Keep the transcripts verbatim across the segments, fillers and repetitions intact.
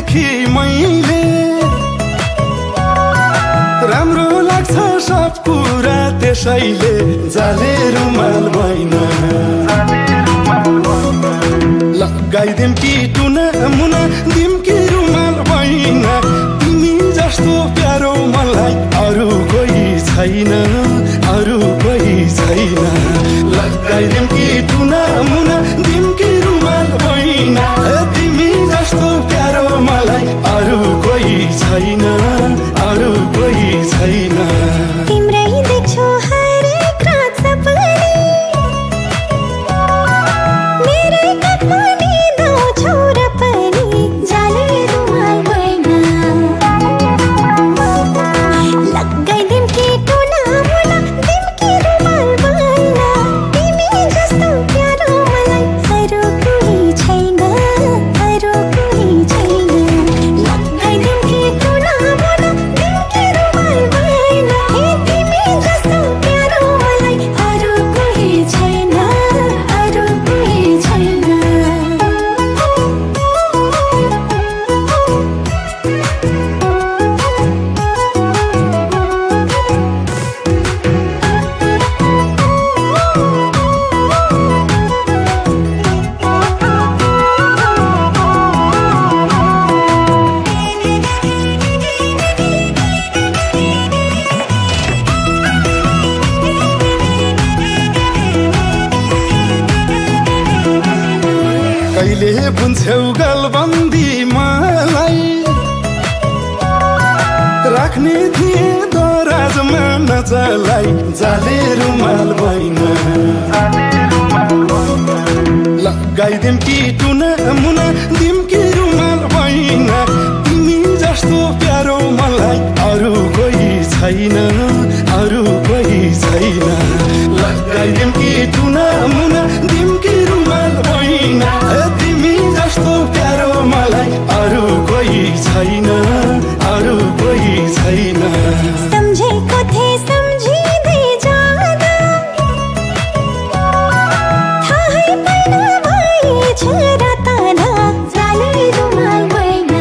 देखि मैले राम्रो लाग्छ सब कुरा त्यसैले जाले रुमाल भैना लगाइदिम कि टुना मुना दिम कि रुमाल भैना तिमी जस्तो प्यारो मलाई अरू कोही छैन अरू कोही छैन लगाइदिम कि टुना मुना दिम कि रुमाल भैना तिमी जस्तो प्यारो मलाई अरू कोही छैन अरू कोही छैन तिम्रै देख्छु हरेक रात सपनी मेरै काखमा निदाउँछौ र पनि जाले रुमाल भैना लगाइदिम कि टुना मुना दिम कि रुमाल भैना तिमी जस्तो प्यारो मलाई अरू कोही छैन अरू कोही छैन लगाइदिम कि टुना मुना दिम कि रुमाल भैना तिमी जस्तो प्यारो मलाई अरू कोही छैन अरू कोही छैन कहिले बुन्छौ गलबन्दी मलाई राख्ने थिए दराजमा नचलाई जाले रुमाल भैना लगाइदिम कि टुना मुना दिम कि रुमाल भैना तिमी जस्तो प्यारो मलाई अरू कोही छैन अरू कोही छैन लगाइदिम कि टुना मुना दिम कि रुमाल भैना तिमी जस्तो प्यारो मलाई अरू कोही छैन अरू कोही छैन सम्झेको थिए सम्झिँदै जाँदा थाहै पाइन भएछ राताना जाले रुमाल भैना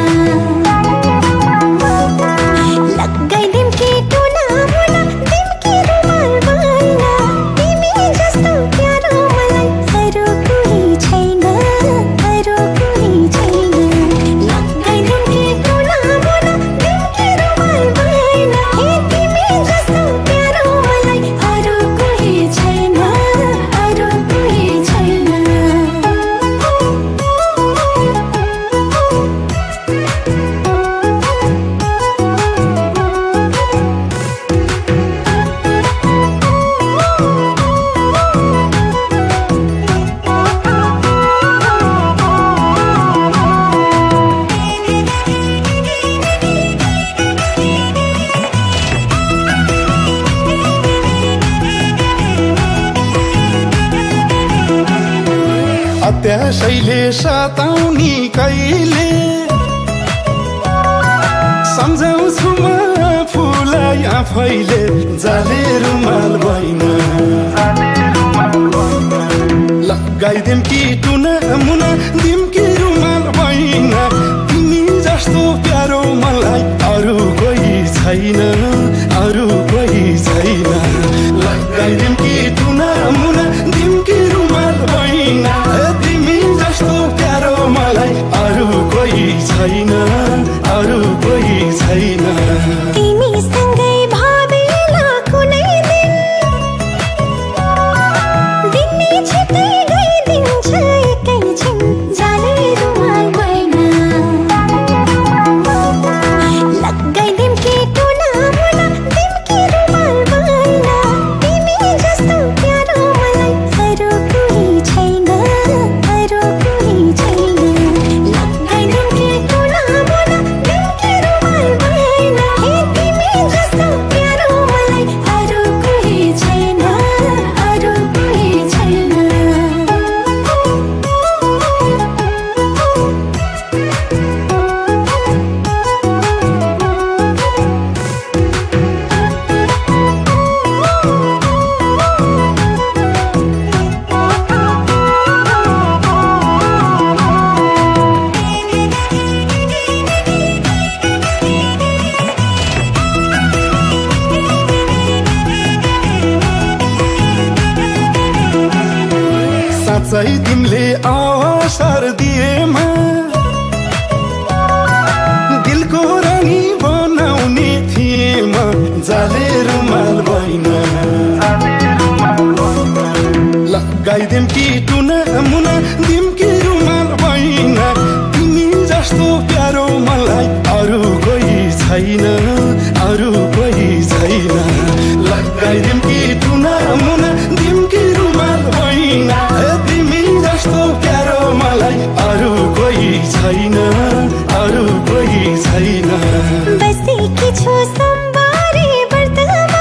लगाइदिम कि टुना मुना दिम कि रुमाल भैना तिमी जस्तो प्यारो मलाई अरू कोही छैन अरू कोही छैन लगाइदिम कि टुना मुना दिम कि रुमाल भैना तिमी जस्तो प्यारो मलाई अरू कोही छैन अरू कोही छैन अत्याशैले सताउनी कहिले सम्झाउँछु म आफूलाई आफैले जाले रुमाल भैना लगाइदिम कि टुना मुना दिम कि रुमाल भैना तिमी जस्तो प्यारो मलाई अरू कोही छैन अरू कोही छैन लगाइदिम कि टुना मुना दिम कि रुमाल भैना तिमी जस्तो प्यारो मलाई अरू कोही छैन अरू कोही छैन तिमी सँगै भावेला कुनै दिन दिनै छिटै गइदिन्छ एकैछिन जाले रुमाल भैना लगाइदिम कि टुना मुना दिम कि रुमाल भैना तिमी जस्तो प्यारो सही तिमीले अवसर दिएमा दिलको रानी बनाउने थिएमा जाले रुमाल भइन लगाइदिम कि टुना मुना दिम कि रुमाल भइन तिमी जस्तो प्यारो मलाई अरू कोही छैन अरू कोही छैन लगाइदिम कि टुना मुना दिम कि रुमाल भइन तिमी जस्तो प्यारो मलाई अरू कोही छैन अरू कोही छैन बसेकी छु सोमबारे व्रतमा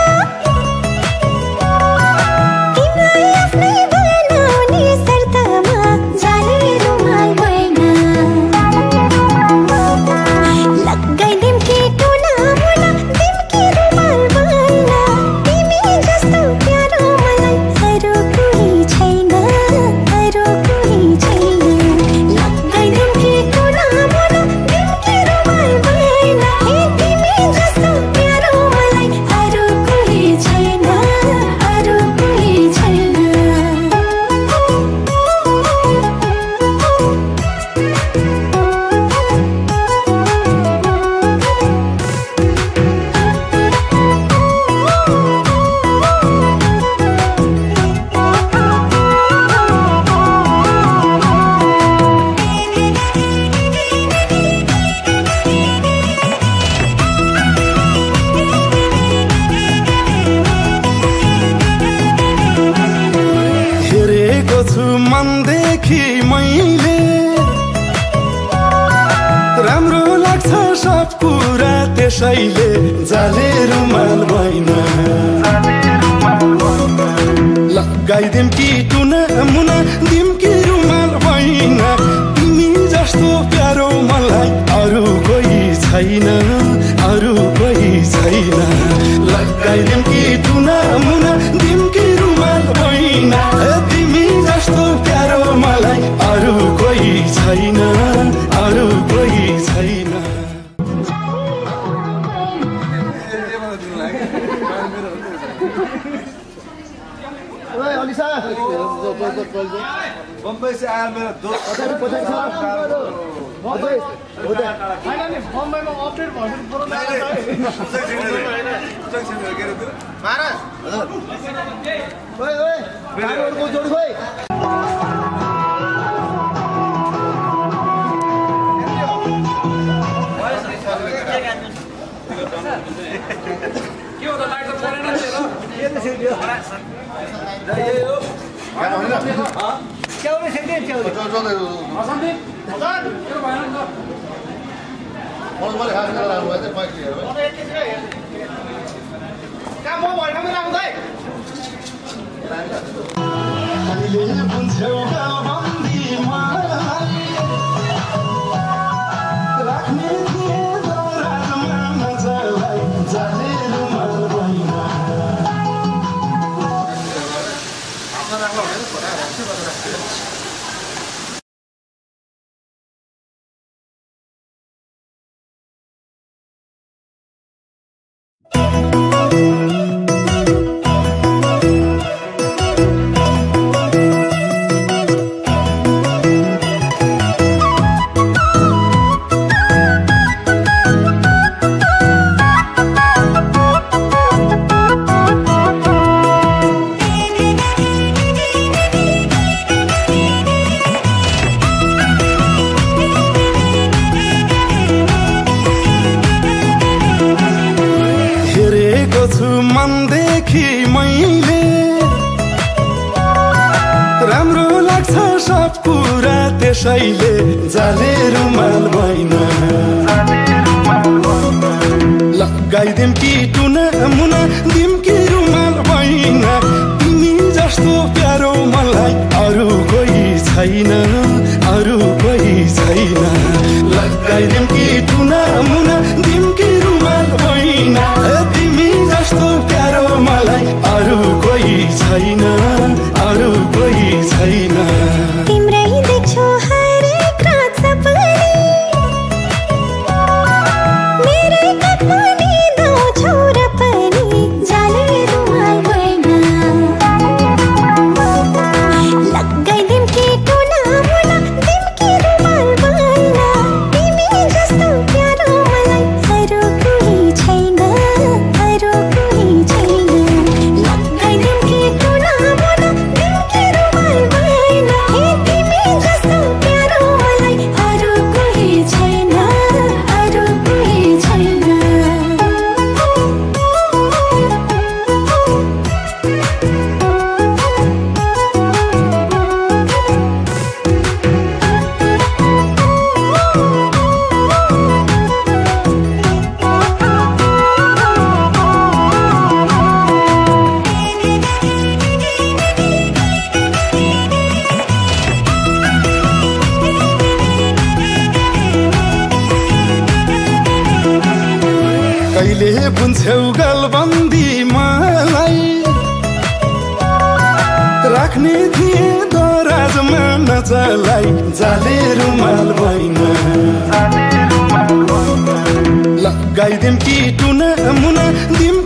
तिमीलाई आफ्नै बनाउने शर्तमा जाने रुमाल भएन लगाइदिम कि टुना मुना दिम कि रुमाल भएन तिमी जस्तो प्यारो मलाई अरू कोही छैन अरू कोही छैन लगाइदिम कि टुना मुना दिम कि रुमाल भएन तिमी जस्तो प्यारो मलाई अरू कोही छैन अरू कोही छैन हेरेको छु मनदेखि मैले राम्रो लाग्छ सब कुरा त्यसैले जाले रुमाल भइन लगाइदिम कि टुना मुना दिम कि रुमाल भइन तिमी जस्तो प्यारो मलाई अरू कोही छैन अरू कोही छैन लगाइदिम कि टुना मुना दिम कि रुमाल भइन तिमी जस्तो प्यारो मलाई अरू कोही छैन अरू कोही छैन अलिसा बम्बई से आया मेरा दोस्त बम्बईमा अपडेट भन्नु पर्यो जोड खोइ के हो त लाइट त परेन नि ल के त सेक्यो यही हो च्याउले सेक्दै च्याउले असन्ति हजार के भएन नि काम म भएकोमा राख्दै हामीले बुझ्यौ गाउँबन्दी मलाई राख्ने थिए दौरानमा मजालाई जाने रुमाल भइन मनदेखि मैले राम्रो लाग्छ सब कुरा त्यसैले जाले रुमाल भइन लगाइदिम कि टुना मुना दिम कि रुमाल भइन तिमी जस्तो प्यारो मलाई अरू कोही छैन अरू कोही छैन लगाइदिम कि टुना मुना दिम कि रुमाल भइन तिमी जस्तो प्यारो मलाई अरू कोही छैन अरू कोही छैन तिम्रै देख्छु हरेक रात सपनी मेरै काखमा निदाउँछौ र पनि जाने बुन्छौ गलबन्दी मलाई राख्ने थिए दराजमा नचलाई जाले रुमाल भइन लगाइदिम कि टुना मुना दिम